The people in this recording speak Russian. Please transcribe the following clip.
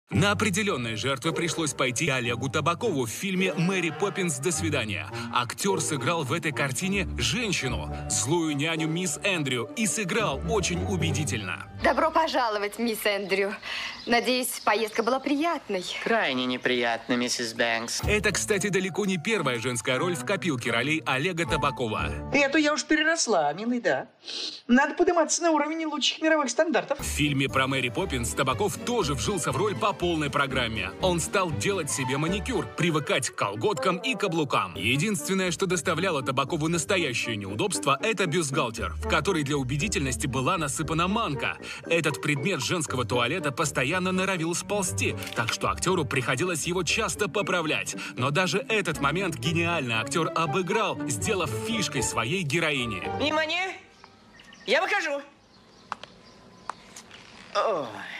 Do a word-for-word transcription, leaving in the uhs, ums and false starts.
На определенные жертвы пришлось пойти Олегу Табакову в фильме «Мэри Поппинс. До свидания». Актер сыграл в этой картине женщину, злую няню мисс Эндрю, и сыграл очень убедительно. Добро пожаловать, мисс Эндрю. Надеюсь, поездка была приятной. Крайне неприятно, миссис Бэнкс. Это, кстати, далеко не первая женская роль в копилке ролей Олега Табакова. Эту я уж переросла, милый, да. Надо подниматься на уровень лучших мировых стандартов. В фильме про Мэри Поппинс Табаков тоже вжился в роль по полной программе. Он стал делать себе маникюр, привыкать к колготкам и каблукам. Единственное, что доставляло Табакову настоящее неудобство, это бюстгальтер, в который для убедительности была насыпана манка. Этот предмет женского туалета постоянно норовил сползти, так что актеру приходилось его часто поправлять. Но даже этот момент гениальный актер обыграл, сделав фишкой своей героини. Внимание! Я выхожу. Ой.